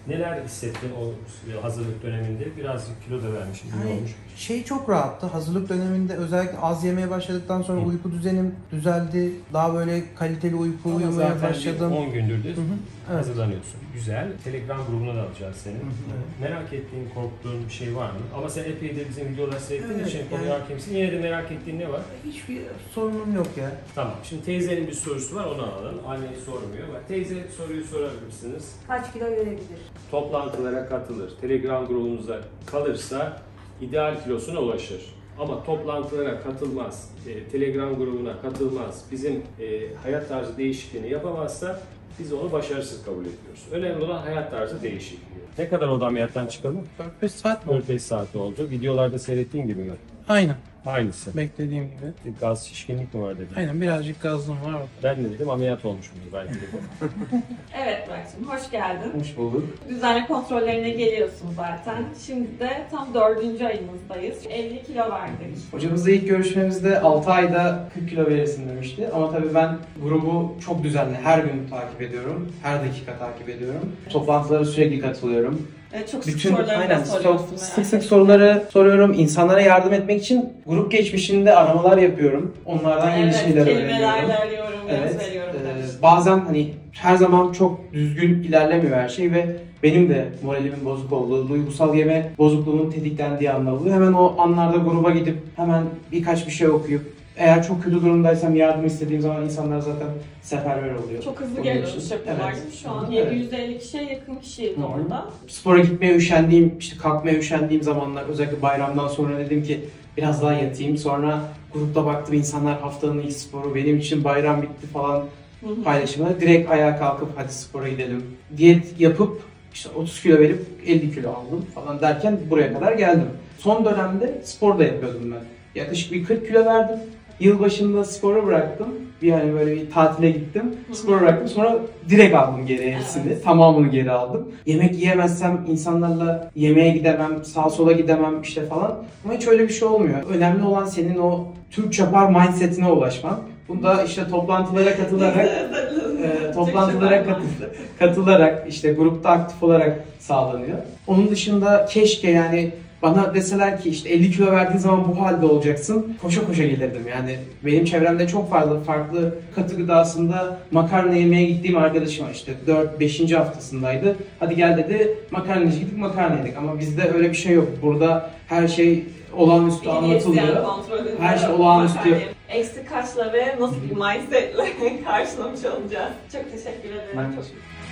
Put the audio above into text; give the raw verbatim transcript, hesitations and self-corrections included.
Neler hissettin o hazırlık döneminde? Birazcık kilo da vermişsin, iyi Yani olmuş. şey çok rahattı. Hazırlık döneminde özellikle az yemeye başladıktan sonra Hı. uyku düzenim düzeldi. Daha böyle kaliteli uyku Ama uyumaya başladım. on gündür de Hı hı. Evet. hazırlanıyorsun. Güzel. Telegram grubuna da alacağız seni. Hı hı. Merak ettiğin, korktuğun bir şey var mı? Ama sen epey de bizim videoları seyrettiğin Evet, için yani- konuya hakimsin. Yine de merak ettiğin ne var? Hiçbir sorunum yok ya. Tamam. Şimdi teyzenin bir sorusu var, onu alalım. Anneyi sormuyor. Bak, teyze soruyu sorabilirsiniz. Kaç kilo verebilir? Toplantılara katılır. Telegram grubumuzda kalırsa ideal kilosuna ulaşır. Ama toplantılara katılmaz, e, Telegram grubuna katılmaz, bizim e, hayat tarzı değişikliğini yapamazsa biz onu başarısız kabul ediyoruz. Önemli olan hayat tarzı değişikliği. Ne kadar oldu ameliyattan çıkalım? dört beş saat mi? dört beş saat oldu. Videolarda seyrettiğin gibi mi? Aynen. Aynısı. Beklediğim gibi. Bir gaz şişkinlik mi var dedim. Aynen, birazcık gazlığım var. Ben de dedim ameliyat olmuşumdur belki de. Evet Burak'cığım, hoş geldin. Hoş bulduk. Düzenli kontrollerine geliyorsun zaten. Şimdi de tam dördüncü ayımızdayız. elli kilo verdik. Hocamızla ilk görüşmemizde altı ayda kırk kilo verirsin demişti. Ama tabii ben grubu çok düzenli, her gün takip ediyorum. Her dakika takip ediyorum. Toplantılara sürekli katılıyorum. Evet, çok sık Bütün soruları aynen da soruyorsun. çok sık sık soruları soruyorum. İnsanlara yardım etmek için grup geçmişinde aramalar yapıyorum. Onlardan yeni Evet, şeyler kelimelerle öğreniyorum. arıyorum, Evet. göz veriyorum. Ee, bazen hani her zaman çok düzgün ilerlemiyor her şey ve benim de moralimin bozuk olduğu, duygusal yeme bozukluğunun tetiklendiği anlar oluyor. Hemen o anlarda gruba gidip hemen birkaç bir şey okuyup eğer çok kötü durumdaysam yardım istediğim zaman insanlar zaten seferber oluyor. Çok hızlı Onun geliyor için. dönüş yapıyorlar. Evet. Şu an Evet. yedi yüz elli kişiye yakın kişiyiz Hı hı. orada. Spora gitmeye üşendiğim, işte kalkmaya üşendiğim zamanlar, özellikle bayramdan sonra dedim ki biraz daha yatayım. Sonra grupta baktım insanlar haftanın ilk sporu, benim için bayram bitti falan paylaşımlar. Direkt ayağa kalkıp hadi spora gidelim. Diyet yapıp işte otuz kilo verip elli kilo aldım falan derken buraya kadar geldim. Son dönemde spor da yapıyordum ben. Yaklaşık bir kırk kilo verdim. Yılbaşında sporu bıraktım. Bir hani böyle bir tatile gittim. Sporu bıraktım. Sonra direkt aldım geri hepsini. Evet. Tamamını geri aldım. Yemek yiyemezsem insanlarla yemeğe gidemem, sağa sola gidemem işte falan. Ama hiç öyle bir şey olmuyor. Önemli olan senin o Türk çapar mindsetine ulaşman. Bunda işte toplantılara katılarak e, toplantılara katıl katılarak işte grupta aktif olarak sağlanıyor. Onun dışında keşke yani bana deseler ki işte elli kilo verdiğin zaman bu halde olacaksın, koşa koşa gelirdim. Yani benim çevremde çok fazla farklı katı gıdasında makarna yemeye gittiğim arkadaşım var, işte dört beşinci haftasındaydı. Hadi gel dedi, makarnacı gittik makarna yedik ama bizde öyle bir şey yok. Burada her şey olağanüstü anlatılıyor. Her şey olağanüstü. Eksi kaçla ve nasıl bir mindsetle karşılamış olacağız. Çok teşekkür ederim. Ben teşekkür ederim.